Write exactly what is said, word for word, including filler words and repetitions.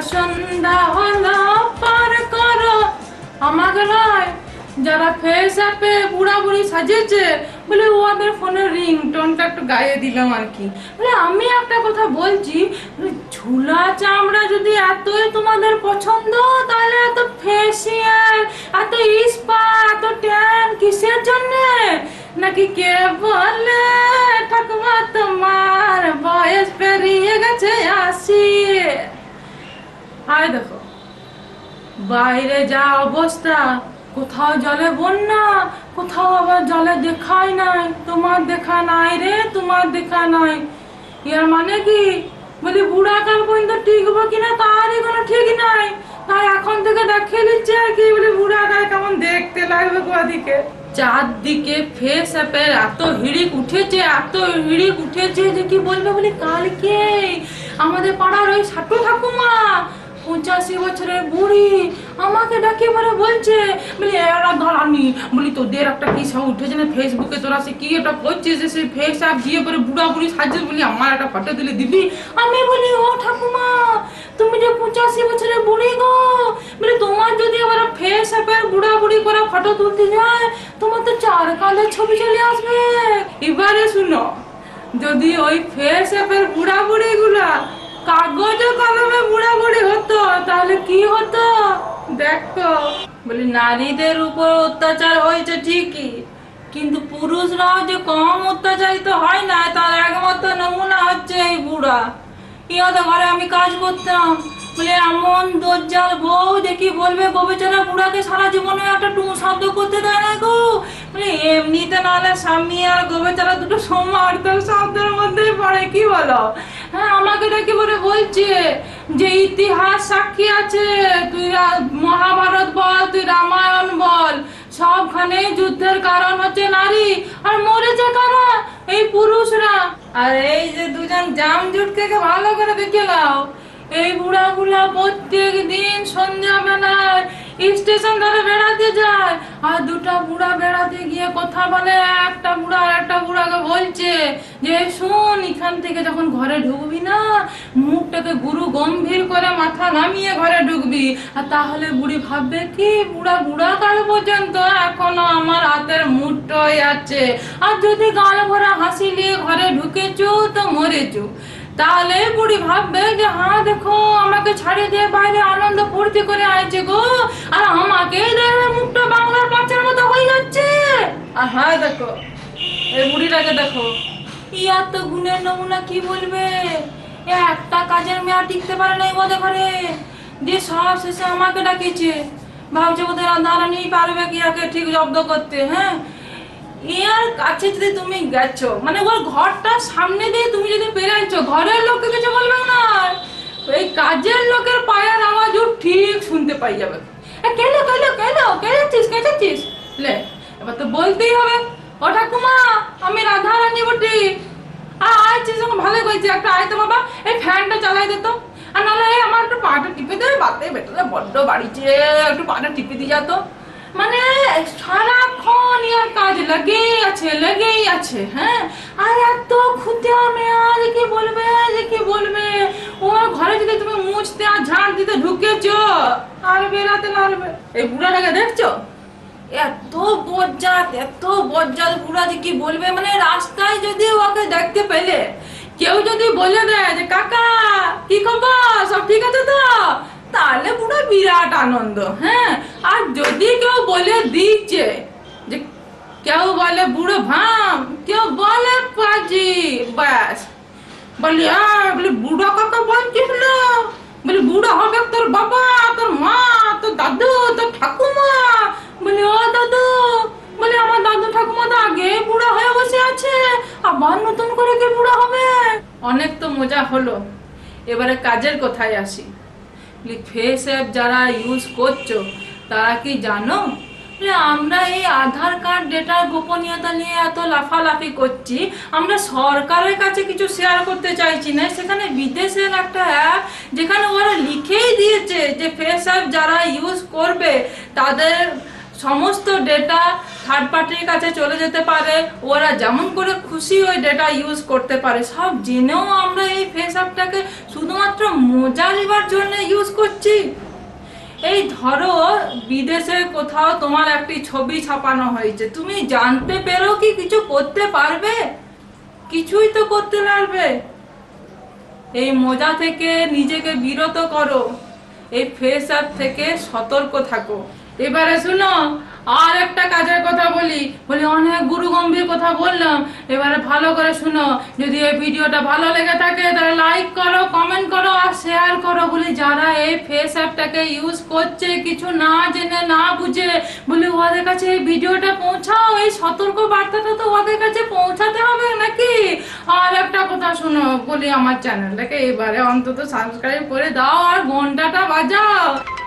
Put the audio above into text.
সন্ধ্যা হলো পার করো আমাকে নয়, যারা ফেস অ্যাপে বুড়া বুড়ি সাজিয়েছে বলে ওদের ফোনের রিংটোনটা একটু গাইয়ে দিলাম আর কি। বলে আমি একটা কথা বলছি, ঝুলা চামড়া যদি এতই তোমাদের পছন্দ তাহলে এত ফেসিয়াল, এত ইস্পা, এত ট্যান কিসের জন্যে? নাকি কে বলে ঠাকুমা তোমার বয়স পেরিয়ে গেছে আশি? আয় দেখো বাইরে যা অবস্থা, কোথাও জলে বন্যা, কোথাও আবার জলে দেখাই নাই। তোমার দেখা নাই রে, তোমার দেখা নাই। এর মানে কি বলি বুড়া কাল পর্যন্ত টিকবো কিনা তারই কোনো ঠিক নাই। তাই এখন থেকে দেখে নিচ্ছে আর কি, বলি বুড়া কাল কেমন দেখতে লাগবে কোদিকে। চারদিকে ফেস অ্যাপের এত হিড়িক উঠেছে, এত হিড়িক উঠেছে যে কি বলবে। বলি কালকে আমাদের পাড়ার ওই সাটু ঠাকুমা পঁচাশি বছরের বুড়ি আমাকে ডাকে বলে বলছে, বলি এরা দাঁড়ানি, বলি তোদের একটা কি সব উঠেছে না ফেসবুকে, তোরা সে কি এটা করছিস যে সেই ফেস অ্যাপ দিয়ে পরে বুড়া বুড়ি সাজিয়ে, বলি আমার একটা ফটো তুলে দিবি। আমি বলি ও ঠাকুমা তুমি যে পঁচাশি বছরের বুড়ি গো, বলি তোমার যদি আবার ফেস অ্যাপের বুড়া বুড়ি করে ফটো তুলতে যায় তোমার তো চার কালের ছবি চলে আসবে। এবারে শুনো, যদি ওই ফেস অ্যাপের বুড়া বুড়ি গুলা কাগজে কলমে বুড়া বুড়ি হতো তাহলে কি হতো দেখো। বলি নারীদের উপর অত্যাচার হয়েছে ঠিকই, কিন্তু পুরুষরাও যে কম অত্যাচারিত হয় না তার একমাত্র নমুনা হচ্ছে এই বুড়া। ইয়াদা ঘরে আমি কাজ করতাম, বলে এমন দজ্জাল বউ দেখি বলবে গো বেচারা বুড়াকে সারা জীবনে একটা টু শব্দ করতে দেয় না গো। বলে এমনিতে নাহলে স্বামী আর গো বেচারা দুটো সমার্থক শব্দের মধ্যেই পড়ে, কি বলো? হ্যাঁ আমাকে ডেকে বলে বলছে যে ইতিহাস সাক্ষী আছে, তুই মহাভারত বল, তুই রামায়ণ বল, সবখানে যুদ্ধের কারণ হচ্ছে নারী, আর মরেছে কারা? এই পুরুষরা। আর এই যে দুজন জাম জুটকে ভালো করে দেখে নাও, এই বুড়া বুড়া প্রত্যেক দিন সন্ধ্যা বেলায় স্টেশন ধরে বেড়াতে যায়, আর দুটা বুড়া বেড়াতে গিয়ে কথা বলে। একটা বুড়া আর একটা বুড়াকে বলছে যে শুন, এখান থেকে যখন ঘরে ঢুকবি না মুখটাকে গুরু গম্ভীর করে মাথা নামিয়ে ঘরে ঢুকবি, আর তাহলে বুড়ি ভাববে কি বুড়া বুড়া কাল পর্যন্ত এখনো আমার হাতের মুঠোয় আছে, আর যদি গাল ভরা হাসি নিয়ে ঘরে ঢুকেছু তো মরেছু। তাহলে বুড়ি ভাববে যে হ্যাঁ দেখো আমাকে ছাড়িয়ে দিয়ে বাইরে আনন্দ ফুর্তি করে আইছে গো, আর আমাকে মুখটা বাংলার বাচ্চার মতো হয়ে যাচ্ছে। আর হ্যাঁ দেখো এই বুড়িটাকে দেখো, ইয়ার তো গুণের নমুনা, কি বলবে? একটা কাজের মেয়া টিকতে পারে না ওদের ঘরে, দিয়ে সব শেষে আমাকে ডাকিয়েছে। ভাবছে ওদের দাঁড়ানি পারবে কি আগে ঠিক জব্দ করতে। হ্যাঁ এর কাছে যদি তুমি গেছো, মানে ওর ঘরটা সামনে দিয়ে তুমি যদি বেরাইছো, ঘরের লোককে কিছু বলবে না, এই কাজের লোকের পায়ের আওয়াজও ঠিক শুনতে পাই যাবে। কেন কেন কেন কে যাচ্ছিস কে যাচ্ছিস লে, এবার তো বলতেই হবে ও ঠাকুমা আমি রাধা রানী বটি। আর আইছিস ভালো করেছি, একটা আয়তো বাবা এই ফ্যানটা চালাই দিত, আর নাহলে আমার একটু পাটা টিপে দেবে, বাতে বেটালে বড্ড বাড়িছে, একটু পাটা টিপে দিয়ে যেত। মানে সারাক্ষণ ইয়ার কাজ লেগেই আছে লেগেই আছে। হ্যাঁ আর এত খুঁতে আমি আর কি বলবে যে কি বলবে, ওর ঘরে যদি তুমি মুছতে আর ঝাড় দিতে ঢুকেছো আর বেরাতে লাগবে। এই বুড়াটাকে দেখছো এত বজ্জাত, এত বজ্জাত বুড়া যে কি বলবে। মানে রাস্তায় যদি ওকে দেখতে পেলে কেউ যদি বলে দেয় যে কাকা কি খবর, সব ঠিক আছে তো, তাহলে পুরো বিরাট আনন্দ। হ্যাঁ আর যদি কেউ বলে দিচ্ছে যে কেউ বলে বুড়ো ভাম, কেউ বলে পাজি, ব্যাস বলি আর বলি বুড়ো কাকা বলছিস না, বলি বুড়ো হবে তোর বাবা, তোর মা, তোর দাদু, তোর ঠাকুমা। বলি ও দাদু, বলি আমার দাদু ঠাকুমা তো আগে বুড়া হয়ে বসে আছে, আবার নতুন করে কে বুড়া হবে? অনেক তো মজা হলো, এবারে কাজের কথায় আসি। ফেস অ্যাপ যারা ইউজ করছো তারা কি জানো আমরা এই আধার কার্ড ডেটার গোপনীয়তা নিয়ে এত লাফালাফি করছি, আমরা সরকারের কাছে কিছু শেয়ার করতে চাইছি না। সেখানে বিদেশের একটা অ্যাপ যেখানে ওরা লিখেই দিয়েছে যে ফেস অ্যাপ যারা ইউজ করবে তাদের সমস্ত ডেটা থার্ড পার্টির কাছে চলে যেতে পারে, ওরা যেমন করে খুশি ওই ডেটা ইউজ করতে পারে। সব জেনেও আমরা এই ফেস অ্যাপটাকে শুধুমাত্র মজা নেবার জন্য ইউজ করছি। এই ধরো বিদেশে কোথাও তোমার একটি ছবি ছাপানো হয়েছে, তুমি জানতে পেরো কি কিছু করতে পারবে? কিছুই তো করতে পারবে। এই মজা থেকে নিজেকে বিরত করো, এই ফেস অ্যাপ থেকে সতর্ক থাকো। এবারে শুনো, আর একটা কাজের কথা বলি বলি অনেক গুরু গম্ভীর কথা বললাম, এবারে ভালো করে শুনো। যদি এই ভিডিওটা ভালো লেগে থাকে তাহলে লাইক করো, কমেন্ট করো আর শেয়ার করো। বলি যারা এই ফেস অ্যাপটাকে ইউজ করছে কিছু না জেনে না বুঝে, বলি ওদের কাছে এই ভিডিওটা পৌঁছাও, এই সতর্ক বার্তাটা তো ওদের কাছে পৌঁছাতে হবে নাকি। আর একটা কথা শুনো বলি, আমার চ্যানেলটাকে এবারে অন্তত সাবস্ক্রাইব করে দাও আর ঘন্টাটা বাজাও।